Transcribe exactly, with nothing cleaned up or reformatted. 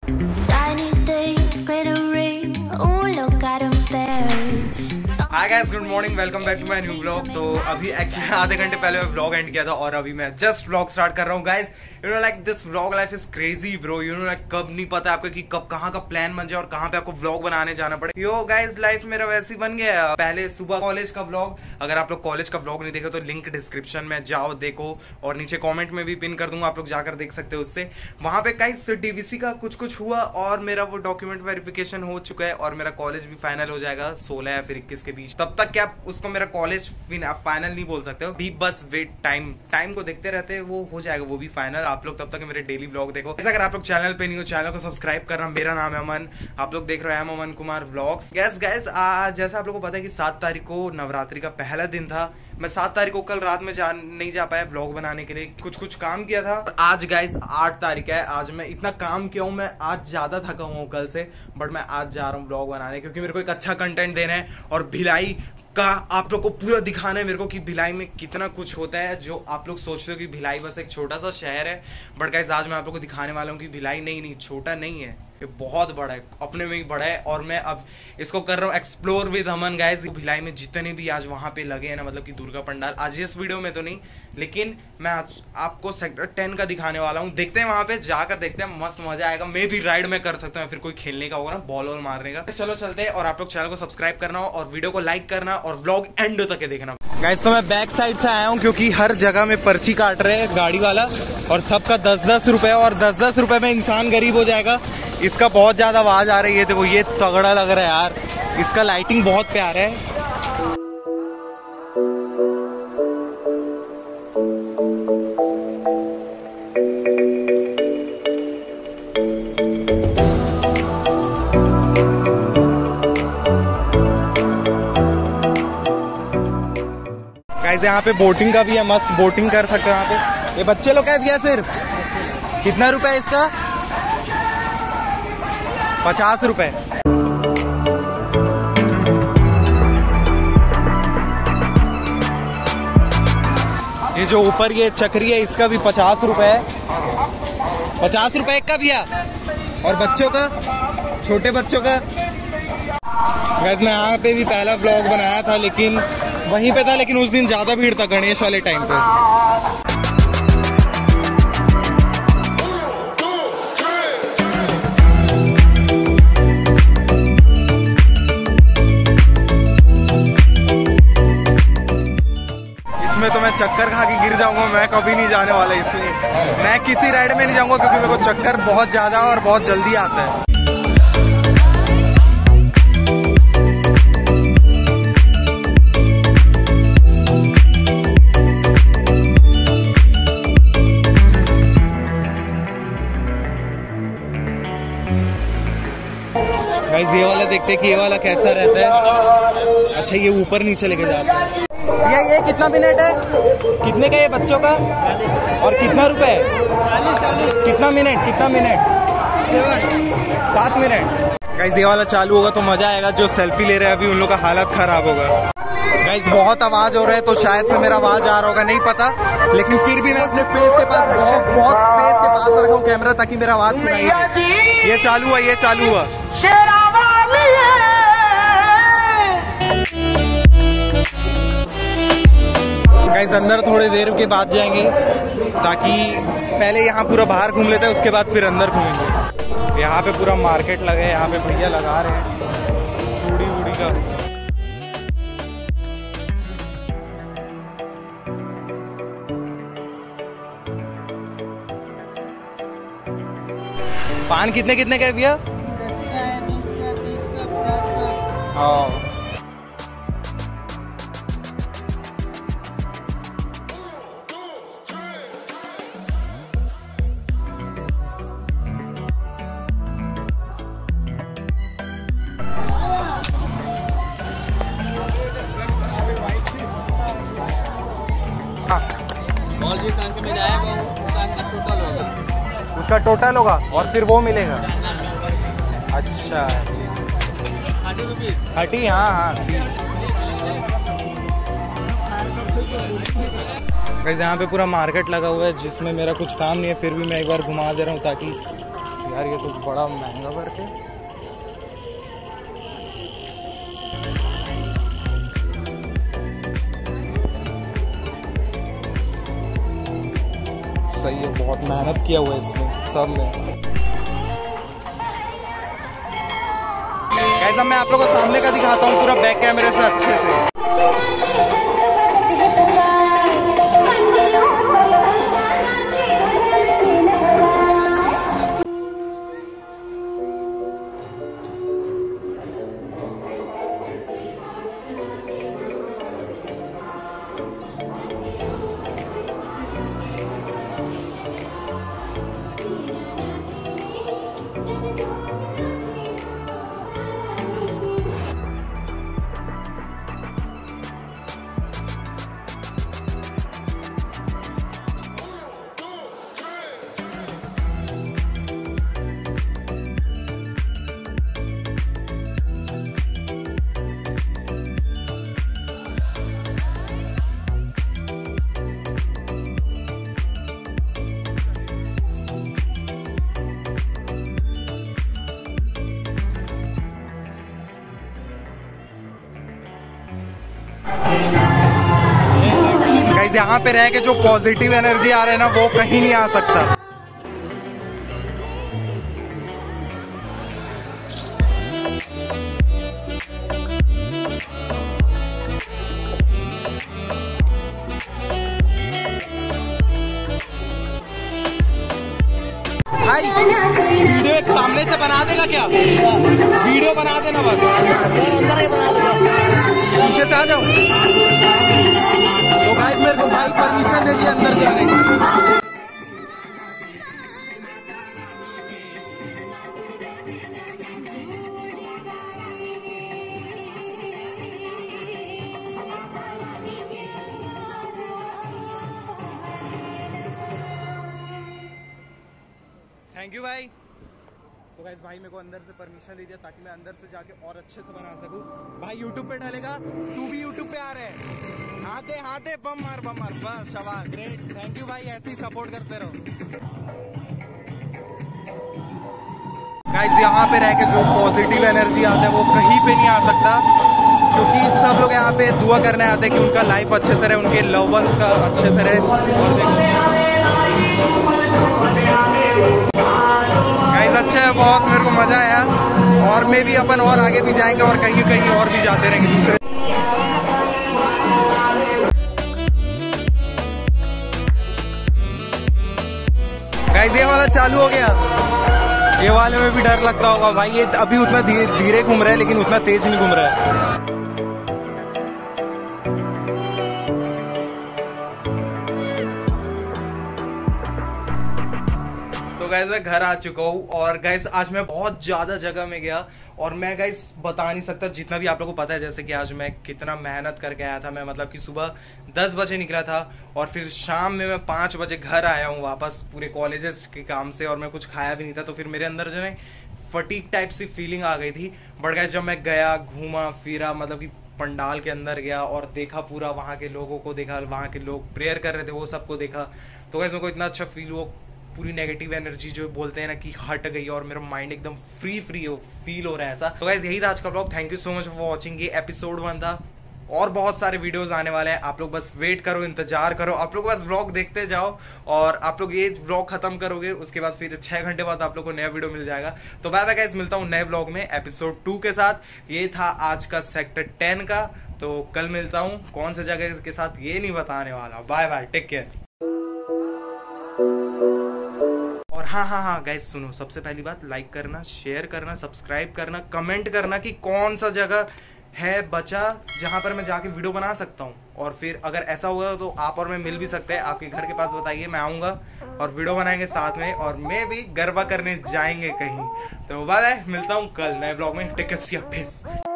Hi guys, good morning, welcome back to my new vlog. तो अभी actually आधे घंटे पहले मैं व्लॉग एंड किया था और अभी मैं जस्ट व्लॉग स्टार्ट कर रहा हूँ। Guys, you know like this vlog life is crazy bro. You know like कब नहीं पता आपको कि कब कहाँ का प्लान बन जाए और कहाँ पे आपको व्लॉग बनाने जाना पड़े। यो गाइस, लाइफ मेरा वैसे ही बन गया। पहले सुबह कॉलेज का व्लॉग, अगर आप लोग कॉलेज का व्लॉग नहीं देखे तो लिंक डिस्क्रिप्शन में जाओ देखो, और नीचे कॉमेंट में भी पिन कर दूंगा, आप लोग जाकर देख सकते हो। उससे वहां पे गाइस डीवीसी का कुछ कुछ हुआ और मेरा वो डॉक्यूमेंट वेरिफिकेशन हो चुका है और मेरा कॉलेज भी फाइनल हो जाएगा सोलह या फिर इक्कीस के बीच। तब तक क्या उसको मेरा कॉलेज फाइनल नहीं बोल सकते हो, भी बस वेट टाइम टाइम को देखते रहते हैं, वो हो जाएगा वो भी फाइनल। आप लोग तब तक मेरे डेली व्लॉग देखो। अगर आप लोग चैनल पे नहीं हो, चैनल को सब्सक्राइब करना। मेरा नाम है अमन, आप लोग देख रहे हैं Aman Kumar vlogs. Guys guys जैसा आप लोगों को पता है कि सात तारीख को नवरात्रि का पहला दिन था। मैं सात तारीख को कल रात में जा नहीं जा पाया व्लॉग बनाने के लिए, कुछ कुछ काम किया था। आज गाइस आठ तारीख है, आज मैं इतना काम किया हूँ, मैं आज ज्यादा थका हुआ हूँ कल से, बट मैं आज जा रहा हूँ व्लॉग बनाने क्योंकि मेरे को एक अच्छा कंटेंट देना है और भिलाई का आप लोग को पूरा दिखाना है मेरे को कि भिलाई में कितना कुछ होता है। जो आप लोग सोचते हो कि भिलाई बस एक छोटा सा शहर है, बट गाइस आज मैं आप लोग को दिखाने वाला हूँ कि भिलाई नहीं नहीं छोटा नहीं है, ये बहुत बड़ा है, अपने में ही बड़ा है। और मैं अब इसको कर रहा हूँ explore with Aman. Guys Bhilai में जितने भी आज वहां पे लगे हैं ना, मतलब कि दुर्गा पंडाल, आज इस वीडियो में तो नहीं, लेकिन मैं आज आपको सेक्टर टेन का दिखाने वाला हूँ। देखते हैं वहां पे जाकर, देखते हैं, मस्त मजा आएगा। मे भी राइड में कर सकता हूँ, फिर कोई खेलने का होगा ना, बॉल वॉल मारने का। चलो चलते हैं, और आप लोग चैनल को सब्सक्राइब करना और वीडियो को लाइक करना और व्लॉग एंड तक देखना। गाइस तो मैं बैक साइड से आया हूँ क्योंकि हर जगह में पर्ची काट रहे हैं गाड़ी वाला, और सबका दस दस रुपए, और दस दस रुपए में इंसान गरीब हो जाएगा। इसका बहुत ज्यादा आवाज आ रही है, देखो ये तगड़ा लग रहा है यार, इसका लाइटिंग बहुत प्यारा है। गाइस यहाँ पे बोटिंग का भी है, मस्त बोटिंग कर सकते हो यहाँ पे। ये बच्चे लोग का है भैया, सिर्फ कितना रुपए है इसका? पचास रुपए। ये जो ऊपर ये चक्री है इसका भी पचास रुपए है, पचास रुपए का भैया। और बच्चों का, छोटे बच्चों का। गाइस मैं यहाँ पे भी पहला ब्लॉग बनाया था, लेकिन वहीं पे था, लेकिन उस दिन ज्यादा भीड़ था गणेश वाले टाइम पे। इसमें तो मैं चक्कर खा के गिर जाऊंगा, मैं कभी नहीं जाने वाला, इसलिए मैं किसी राइड में नहीं जाऊंगा क्योंकि मेरे को चक्कर बहुत ज्यादा और बहुत जल्दी आता है। गाइस ये वाला देखते हैं कि ये वाला कैसा रहता है। अच्छा ये ऊपर नीचे लेके जाता है। भैया ये कितना मिनट है, कितने का ये बच्चों का, और कितना रुपए है? कितना मिनट, कितना मिनट? सात मिनट। गाइस ये वाला चालू होगा तो मजा आएगा। जो सेल्फी ले रहे हैं अभी उन लोग का हालत खराब होगा। गाइस बहुत आवाज हो रहा है तो शायद से मेरा आवाज आ रहा होगा, नहीं पता, लेकिन फिर भी मैं अपने फेस के पास बहुत बहुत फेस के पास रखा हूँ कैमरा, ताकि मेरा आवाज सुनाई दे। ये चालू हुआ, ये चालू हुआ। गाइस अंदर थोड़ी देर के बाद जाएंगे, ताकि पहले यहाँ पूरा बाहर घूम लेते हैं, उसके बाद फिर अंदर घूमेंगे। यहाँ पे पूरा मार्केट लगा है, यहाँ पे भैया लगा रहे हैं चूड़ी वूड़ी का। पान कितने कितने का है भैया? हाँ जिस रंग में जाएगा उसका टोटल होगा, उसका टोटल होगा और फिर वो मिलेगा। अच्छा थर्टी रुपीज थर्टी, हाँ हाँ प्लीज। गाइस यहाँ पे पूरा मार्केट लगा हुआ है जिसमें मेरा कुछ काम नहीं है, फिर भी मैं एक बार घुमा दे रहा हूँ ताकि यार ये तो बड़ा महंगा वर्क है। सही है, बहुत मेहनत किया हुआ है इसमें सब ने। गाइस अब मैं आप लोगों को सामने का दिखाता हूँ पूरा बैक कैमरे से अच्छे से। गाइस यहाँ पे रह के जो पॉजिटिव एनर्जी आ रहा है ना वो कहीं नहीं आ सकता। भाई वीडियो एक सामने से बना देगा क्या? वीडियो बना देना बस, पीछे से आ जाओ। तो गाइस मेरे को भाई परमिशन दे दिया अंदर जाने की। थैंक यू भाई। तो गाइस भाई मेरे को अंदर से परमिशन दे दिया ताकि मैं अंदर से जाके और अच्छे से बना सकूं। भाई यूट्यूब पे डालेगा, तू भी यूट्यूब पे आ रहे है, हाथ दे हाथ दे, बम मार बम मार, बस शाबाश, ग्रेट, थैंक यू भाई, ऐसे ही सपोर्ट करते रहो। गाइस यहाँ पे रह के जो पॉजिटिव एनर्जी आता है वो कहीं पे नहीं आ सकता, क्योंकि सब लोग यहाँ पे दुआ करने आते हैं कि उनका लाइफ अच्छे से रहे, उनके लव वंस का अच्छे से रहे। गाइस अच्छा है, बहुत मेरे को मजा आया, और मैं भी अपन और आगे भी जाएंगे और कहीं कहीं और भी जाते रहेंगे दूसरे। गाइस ये वाला चालू हो गया, ये वाले में भी डर लगता होगा भाई, ये अभी उतना धीरे घूम रहा है लेकिन उतना तेज नहीं घूम रहा है। गाइस मैं घर आ चुका हूँ, और गाइस आज मैं बहुत ज्यादा जगह में गया, और मैं गाइस बता नहीं सकता जितना भी आप लोगों को पता है, जैसे कि आज मैं कितना मेहनत करके आया था। मैं मतलब कि सुबह दस बजे निकला था और फिर शाम में मैं पाँच बजे घर आया हूँ वापस पूरे कॉलेजेस के काम से, और मैं कुछ खाया भी नहीं था, तो फिर मेरे अंदर जो है फटीक टाइप सी फीलिंग आ गई थी। बट गाइस जब मैं गया, घूमा फिरा, मतलब कि पंडाल के अंदर गया और देखा पूरा, वहाँ के लोगों को देखा, वहाँ के लोग प्रेयर कर रहे थे वो सबको देखा, तो गाइस मेरे को इतना अच्छा फील हुआ, पूरी नेगेटिव एनर्जी जो बोलते हैं ना कि हट गई, और मेरा माइंड एकदम फ्री फ्री हो फील हो रहा है ऐसा। तो गाइस यही था आज का vlog, thank you so much for watching. ये एपिसोड वन था, और बहुत सारे वीडियोस आने वाले हैं, आप लोग बस वेट करो, इंतजार करो, आप लोग बस व्लॉग देखते जाओ, और आप लोग ये व्लॉग खत्म करोगे उसके बाद फिर छह घंटे बाद आप लोग को नया वीडियो मिल जाएगा। तो बाय बाय गाइस, मिलता हूँ नए व्लॉग में एपिसोड टू के साथ। ये था आज का सेक्टर टेन का, तो कल मिलता हूँ कौन सी जगह के साथ ये नहीं बताने वाला। Bye bye, take care. और हाँ हाँ हाँ गाइस सुनो, सबसे पहली बात, लाइक करना, शेयर करना, सब्सक्राइब करना, कमेंट करना कि कौन सा जगह है बचा जहां पर मैं जाके वीडियो बना सकता हूँ, और फिर अगर ऐसा होगा तो आप और मैं मिल भी सकते हैं, आपके घर के पास बताइए, मैं आऊँगा और वीडियो बनाएंगे साथ में, और मैं भी गरबा करने जाएंगे कहीं। तो बाय बाय, मिलता हूँ कल नए ब्लॉग में, take care, see you, piece.